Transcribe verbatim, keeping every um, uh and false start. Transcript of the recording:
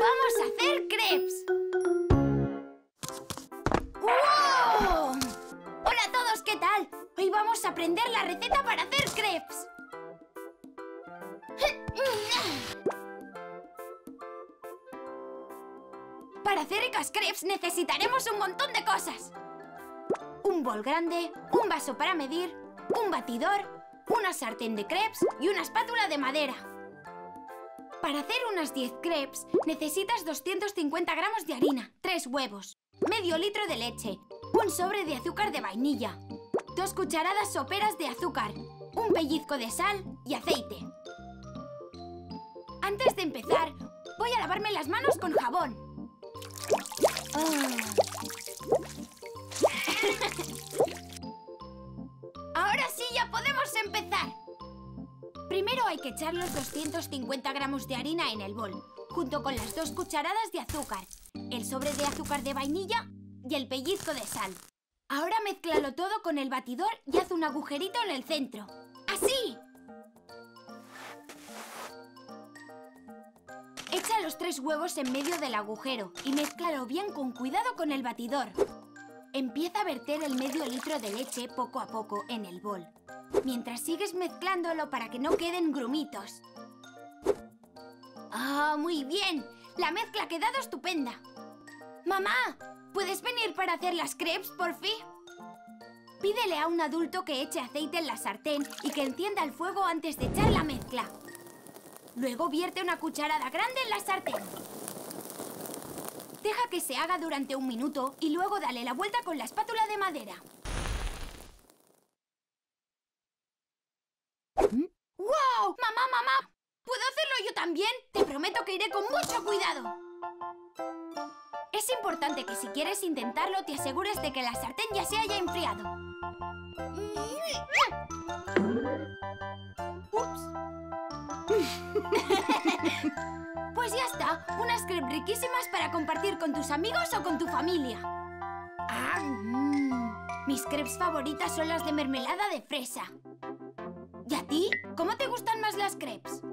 ¡Vamos a hacer crepes! ¡Wow! Hola a todos, ¿qué tal? Hoy vamos a aprender la receta para hacer crepes. Para hacer ricas crepes necesitaremos un montón de cosas. Un bol grande, un vaso para medir, un batidor, una sartén de crepes y una espátula de madera. Para hacer unas diez crepes necesitas doscientos cincuenta gramos de harina, tres huevos, medio litro de leche, un sobre de azúcar de vainilla, dos cucharadas soperas de azúcar, un pellizco de sal y aceite. Antes de empezar, voy a lavarme las manos con jabón. Oh. Ahora sí, ya podemos empezar. Primero hay que echar los doscientos cincuenta gramos de harina en el bol, junto con las dos cucharadas de azúcar, el sobre de azúcar de vainilla y el pellizco de sal. Ahora mézclalo todo con el batidor y haz un agujerito en el centro. ¡Así! Echa los tres huevos en medio del agujero y mézclalo bien con cuidado con el batidor. Empieza a verter el medio litro de leche poco a poco en el bol, mientras sigues mezclándolo para que no queden grumitos. ¡Ah, muy bien! La mezcla ha quedado estupenda. ¡Mamá! ¿Puedes venir para hacer las crepes, por fin? Pídele a un adulto que eche aceite en la sartén y que encienda el fuego antes de echar la mezcla. Luego vierte una cucharada grande en la sartén. Deja que se haga durante un minuto y luego dale la vuelta con la espátula de madera. ¡Wow! ¡Mamá, mamá! ¿Puedo hacerlo yo también? Te prometo que iré con mucho cuidado. Es importante que si quieres intentarlo te asegures de que la sartén ya se haya enfriado. ¡Ups! Pues ya está, unas crepes riquísimas para compartir con tus amigos o con tu familia. Ah, mmm. Mis crepes favoritas son las de mermelada de fresa. ¿Y a ti? ¿Cómo te gustan más las crepes?